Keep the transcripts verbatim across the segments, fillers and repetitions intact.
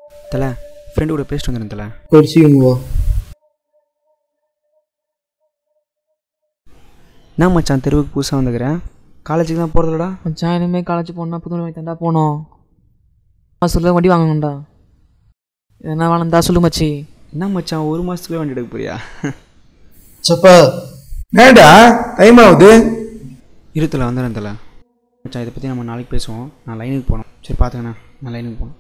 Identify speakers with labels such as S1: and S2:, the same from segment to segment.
S1: தலை ஃப்ரெண்டு கூட பேசிட்டு வந்துடுறேன் தலை.
S2: படிச்சுக்குவா.
S1: என்ன மச்சான் தெருவுக்கு புதுசாக வந்துக்கிறேன், காலேஜுக்கு தான் போகிறதுடா.
S3: மச்சான் இனிமேல் காலேஜ் போனால் புது வாங்கி தண்டா போனோம். சொல்ல வண்டி வாங்கணும்டா. என்ன வேணும்டா சொல்லு மச்சி.
S1: என்ன மச்சான் ஒரு மாதத்துக்குள்ளே வண்டி எடுக்க போறியா?
S2: சப்பா வேண்டா டைம் ஆகுது.
S1: இருத்தில் வந்துடுறேன் தலை. மச்சான் இதை பற்றி நம்ம நாளைக்கு பேசுவோம். நான் லைனுக்கு போகணும். சரி பார்த்துக்கண்ணா, நான் லைனுக்கு போகணும்.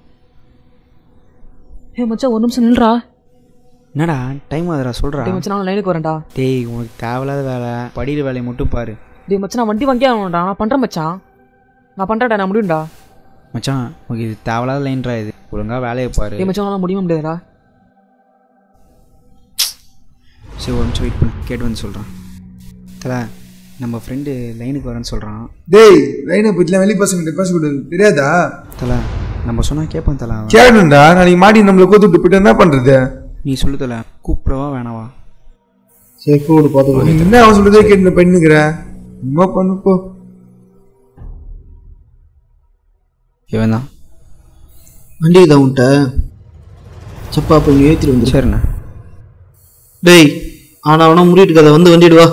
S3: ஏ மச்சான் ஒரு நிமிஷம் நில்றா.
S1: என்னடா டைம் ஆகுதுடா சொல்கிறா.
S3: டேய் மச்சான் நான் லைனுக்கு வரேன்டா.
S1: டேய் உனக்கு தேவையில்லாத வேலை, படிக்கிற வேலையை மட்டும் பாரு.
S3: டேய் மச்சான் நான் வண்டி வாங்கி ஆகணும்டா. நான் பண்ணுறேன் மச்சான், நான் பண்ணுறேன்டா, நான் முடியும்டா.
S1: மச்சான் உனக்கு இது தேவையில்லாத லைன்ரா, இது ஒழுங்காக வேலையை பாரு.
S3: டேய் மச்சான் நான் முடியுமா முடியாதுடா.
S1: சரி ஒரு நிமிஷம் வெயிட் பண்ணி கேட்டு வந்து சொல்கிறான். தலை நம்ம ஃப்ரெண்டு லைனுக்கு வரேன்னு சொல்கிறான்.
S2: டேய் லைனை பற்றிலாம் வெளி பசங்க பேசக்கூடாது தெரியாதா?
S1: தலை நம்ம சொன்னால் கேட்பான் தலை.
S2: கேட்கணும்டா. நாளைக்கு மாடி நம்மளை கோத்துட்டு போயிட்டு என்ன பண்ணுறது?
S1: நீ சொல்லு தலை, கூப்பிடவா வேணாவா?
S2: சரி கூப்பிடு பார்த்துக்கோ. என்ன அவன் சொல்லுறதே கேட்டு பண்ணிக்கிறேன். சும்மா பண்ணுப்போ.
S1: இவன் தான்
S2: வண்டி தான் உன்ட்ட. சப்பா அப்போ நீ ஏற்றிட்டு வந்து.
S1: சரிண்ணா.
S2: டேய் ஆனால் அவனா முடிட்டு கதை வந்து வண்டிடுவா.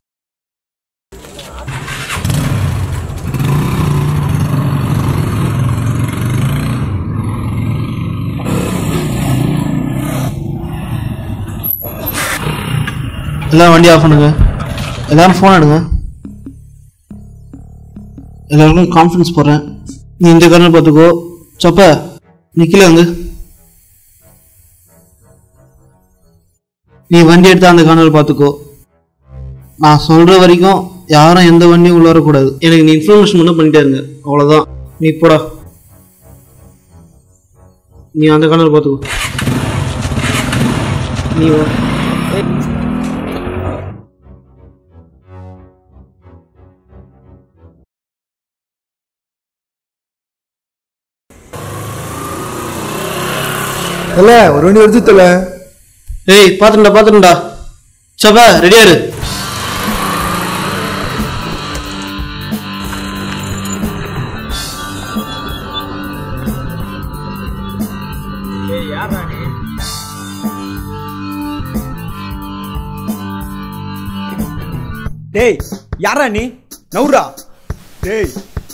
S2: எல்லாம் வண்டி ஆஃப் பண்ணுங்க. எல்லாரும் ஃபோன் எடுங்க. எல்லாருக்கும் கான்ஃபரன்ஸ் போடுறேன். நீ இந்த காரணம் பார்த்துக்கோ. சப்ப நிக்கல அங்க. நீ வண்டி எடுத்தா அந்த காணொலி பார்த்துக்கோ. நான் சொல்ற வரைக்கும் யாரும் எந்த வண்டியும் உள்ள வரக்கூடாது. எனக்கு நீ இன்ஃபர்மேஷன் மட்டும் பண்ணிட்டே இருங்க, அவ்வளோதான். நீ போடா. நீ அந்த காணொலி பார்த்துக்கோ. நீ வா. தல ஒரு வண்டி எடுத்து தல. ஏய் பாத்துடா பாத்துடா. சப்பா ரெடியா இரு.
S4: ஏய் யாரா நீ? டேய் யாரா நீ? நவுரா. டேய்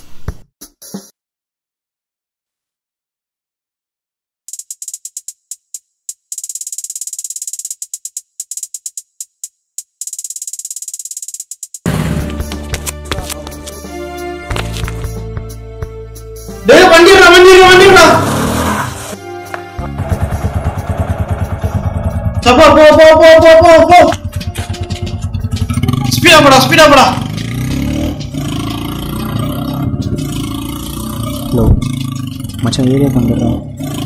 S2: டேய் வண்டிடா வண்டிடா வண்டிடா. சப்பா போ போ போ போ போ போ. ஸ்பீடா போடா ஸ்பீடா போடா.
S1: ஹலோ மச்சான் ஏரியாவுக்கு வந்துடுறேன்.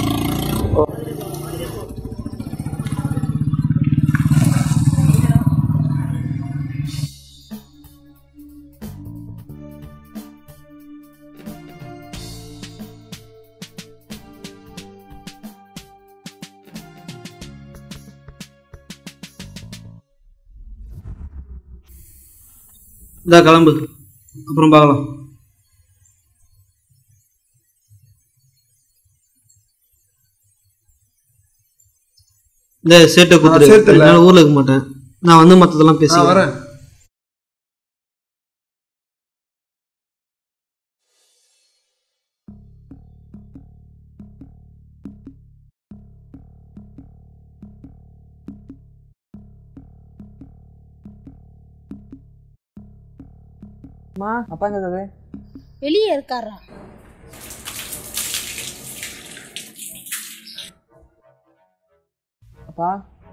S2: இதா கிளம்பு, அப்புறம் பார்க்கலாம். இந்த சேட்டை கொடுத்துரு. என்னால ஊர்ல இருக்க மாட்டேன். நான் வந்து மற்றதெல்லாம் பேசி வரேன்.
S3: அம்மா அப்பா எங்க இருக்காரு?
S5: வெளியே இருக்காரா?
S3: அப்பா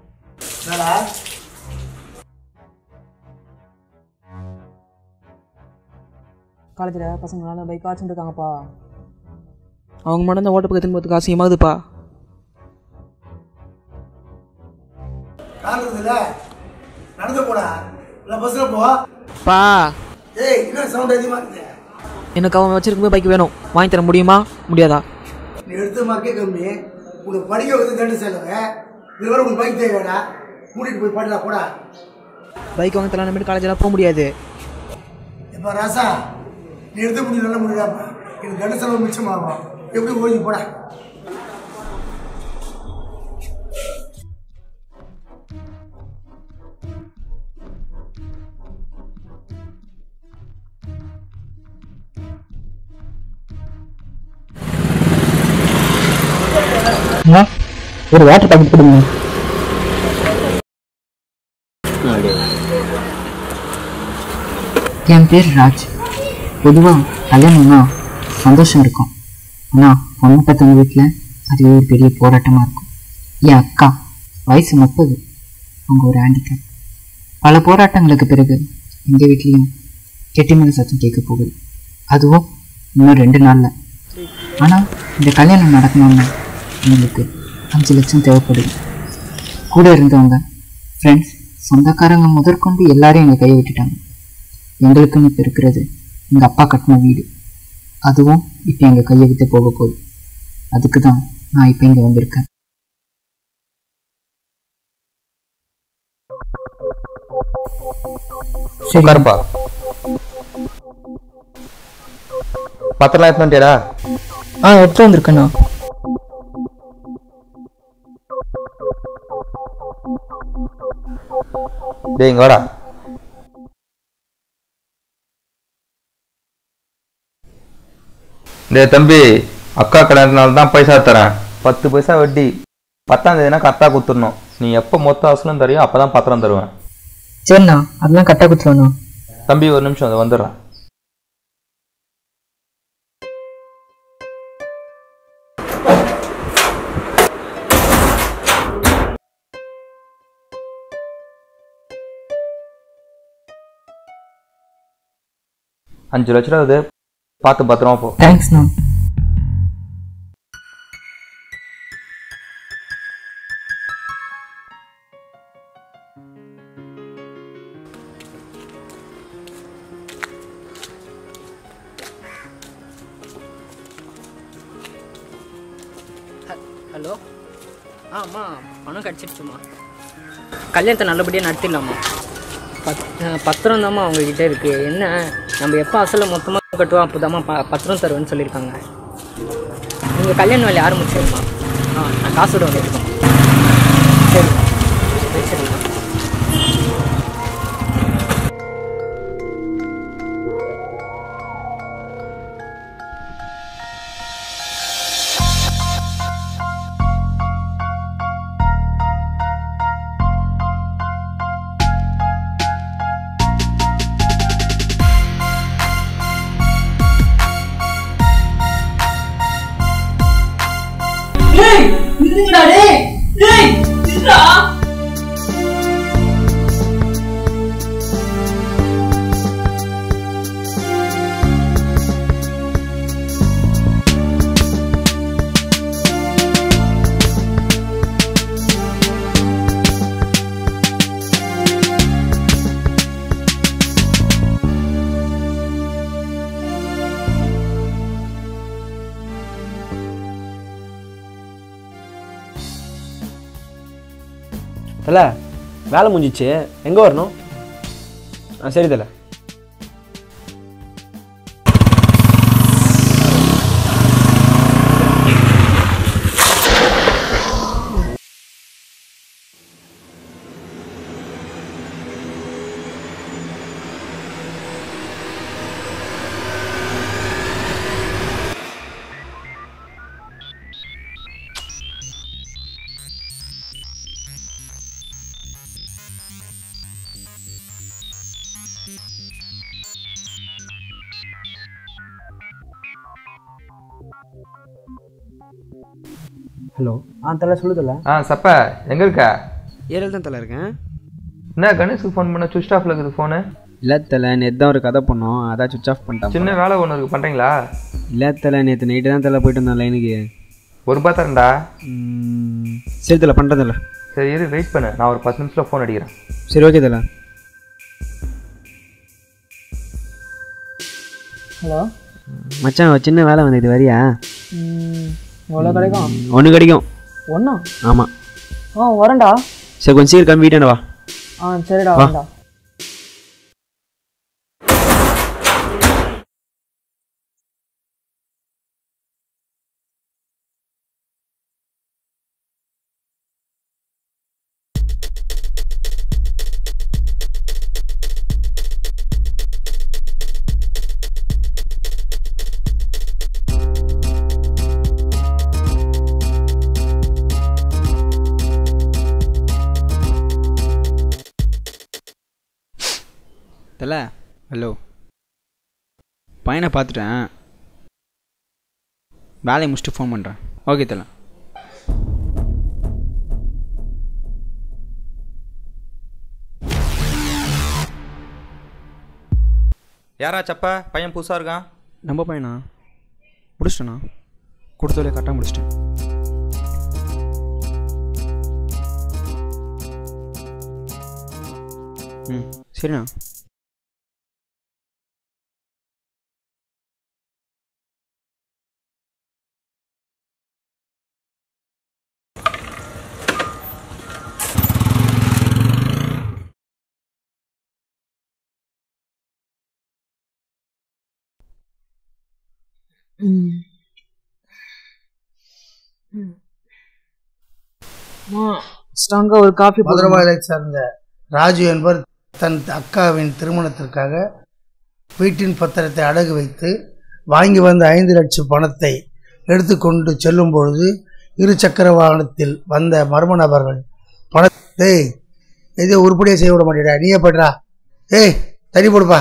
S3: காலேஜில் பசங்களால பைக் ஆச்சுட்டு இருக்காங்கப்பா. அவங்க மட்டும் இந்த ஓட்ட பக்கத்துன்னு பார்த்து காசு ஏமாகுதுப்பா.
S2: நடந்து போடா பஸ்ல போ.
S3: பா
S2: ஏய் என்ன சவுண்ட் அதிகமா இருக்கு?
S3: எனக்கு அவன் வச்சிருக்கும் பைக் வேணும். வாங்கி தர முடியுமா முடியாதா?
S2: நீ எடுத்த மார்க்கே கம்மி. உனக்கு படிக்க வைக்கிறது தண்டு செலவு. இது வரை உனக்கு பைக் தேவையாடா? கூட்டிட்டு போய் பாடலாம் போடா.
S3: பைக் வாங்க தரலாம் நம்பிட்டு காலேஜெல்லாம் போக முடியாது.
S2: இப்போ ராசா நீ எடுத்த முடியும் நல்ல முடியாப்பா. எனக்கு தண்டு செலவு மிச்சமாகும். எப்படி ஓடி போடா.
S6: அண்ணா ஒரு வாட்டர் பாக்கெட் கொடுங்க. என் பேர் ராஜ். பொதுவாக கல்யாணம்னா சந்தோஷம் இருக்கும், ஆனால் பொண்ணு பத்தவங்க வீட்டில் அதுவே ஒரு பெரிய போராட்டமாக இருக்கும். என் அக்கா வயசு முப்பது, அவங்க ஒரு ஹேண்டிகேப். பல போராட்டங்களுக்கு பிறகு எங்கள் வீட்லேயும் கெட்டிமலை சத்தம் கேட்க போகுது, அதுவும் இன்னும் ரெண்டு நாளில். ஆனால் இந்த கல்யாணம் நடக்கணும்னு எங்களுக்கு அஞ்சு லட்சம் தேவைப்படுது. கூட இருந்தவங்க, ஃப்ரெண்ட்ஸ், சொந்தக்காரங்க முதற்கொண்டு எல்லாரையும் எங்கள் கையை விட்டுட்டாங்க. எங்களுக்குன்னு இப்போ இருக்கிறது எங்கள் அப்பா கட்டின வீடு, அதுவும் இப்போ எங்கள் கையை விட்டு போக போகுது. அதுக்கு தான் நான் இப்போ இங்கே வந்திருக்கேன்.
S7: சரிப்பா, பத்திரம்லாம் எடுத்து வந்துட்டியாடா?
S6: ஆ எடுத்து வந்திருக்கேண்ணா.
S7: டேய் இங்க வாடா. டேய் தம்பி, அக்கா கல்யாணத்தினால தான் பைசா தரேன், பத்து பைசா வட்டி. பத்தாம் தேதினா கரெக்டாக கொடுத்துடணும். நீ எப்போ மொத்த அசலும் தரையோ அப்போ தான் பத்திரம் தருவேன்.
S6: சரிண்ணா, அதெல்லாம் கரெக்டாக கொடுத்துருவேண்ணா.
S7: தம்பி ஒரு நிமிஷம், அதை வந்துடுறேன். அஞ்சு லட்ச ரூபா அது, பார்த்து பத்திரமா போ.
S6: தேங்க்ஸ்ண்ணா.
S8: ஹலோ. ஆ அம்மா, பணம் கிடச்சிடுச்சுமா. கல்யாணத்தை நல்லபடியாக நடத்திடலாமா? பத் பத்திரம் தாம்மா அவங்கக்கிட்ட இருக்குது. என்ன, நம்ம எப்போ அசலை மொத்தமாக கட்டுவோம் அப்போ தாம்மா ப பத்திரம் தருவேன்னு சொல்லியிருக்காங்க. நீங்கள் கல்யாண வேலையை ஆரம்பிச்சிருமா? ஆ நான் காசோட வந்துருக்கோம். சரி சரிம்மா.
S4: தல வேலை முடிஞ்சிச்சு, எங்கே வரணும்? ஆ சரி தல. ஹலோ. ஆ தலை சொல்லு தலை.
S7: ஆ சப்ப, எங்கே இருக்க?
S1: ஏரியாவில் தான் தலை இருக்கேன்.
S7: என்ன கணேஷுக்கு ஃபோன் பண்ண சுவிச் ஆஃப்ல இருக்குது ஃபோனு?
S1: இல்லை தலை, நேற்று தான் ஒரு கதை பண்ணோம், அதான் சுவிச் ஆஃப் பண்ணிட்டேன்.
S7: சின்ன வேலை ஒன்று இருக்குது, பண்ணுறீங்களா?
S1: இல்லை தலை, நேற்று நைட்டு தான் தலை போயிட்டு வந்தேன் லைனுக்கு.
S7: ஒரு ரூபா தரேன்டா.
S1: சரி தலை, பண்ணுறேன் தலை.
S7: சரி இரு, வெயிட் பண்ணு, நான் ஒரு பத்து நிமிஷத்தில் ஃபோன் அடிக்கிறேன்.
S1: சரி ஓகே தலை.
S3: ஹலோ
S1: மச்சான், ஒரு சின்ன வேலை வந்து இது வரியா?
S3: எவ்வளோ கிடைக்கும்?
S1: ஒன்று கிடைக்கும்.
S3: ஒன்றா?
S1: ஆமாம்.
S3: ஆ வரேன்டா.
S1: சரி கொஞ்சம் சீக்கிரம் கம்மிட்டானே வா.
S3: ஆ சரிடா,
S1: வா.
S3: வரேன்டா.
S1: ஹலோ, பையனை பார்த்துட்டேன், வேலையை முடிச்சுட்டு ஃபோன் பண்ணுறேன். ஓகே தல.
S7: யாரா சப்பா பையன் புதுசாக இருக்கான்?
S1: நம்ம பையனா? முடிச்சிட்டேண்ணா, கொடுத்தவரையே கரெக்டாக முடிச்சிட்டேன். ம் சரிண்ணா.
S3: ஸ்ட்ராங்காக ஒரு காஃபி
S9: மதுரவாயிலை சார்ந்த ராஜு என்பவர் தன் அக்காவின் திருமணத்திற்காக வீட்டின் பத்திரத்தை அடகு வைத்து வாங்கி வந்த ஐந்து லட்சம் பணத்தை எடுத்துக்கொண்டு செல்லும் பொழுது இரு சக்கர வாகனத்தில் வந்த மர்ம நபர்கள் பணத்தை எதோ உருப்படியாக செய்ய விட மாட்டேடா, நீயே படுறா, ஏய் தண்ணி போடுப்பா.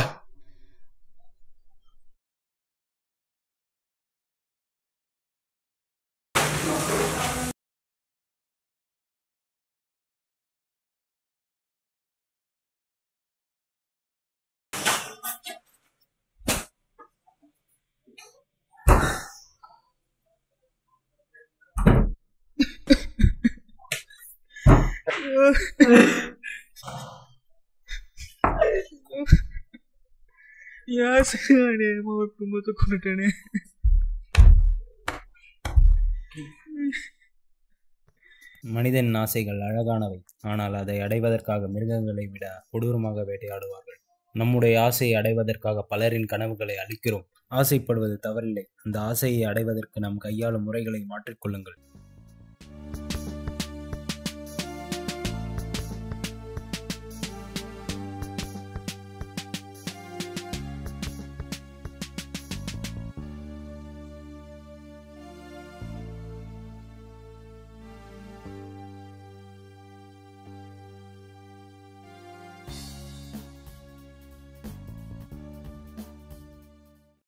S1: குடும்பத்தை கொண்டுட்டேனே.
S10: மனிதன் ஆசைகள் அழகானவை, ஆனால் அதை அடைவதற்காக மிருகங்களை விட கொடூரமாக வேட்டையாடுவார்கள். நம்முடைய ஆசையை அடைவதற்காக பலரின் கனவுகளை அழிக்கிறோம். ஆசைப்படுவது தவறில்லை, அந்த ஆசையை அடைவதற்கு நாம் கையாளும் முறைகளை மாற்றிக்கொள்ளுங்கள்.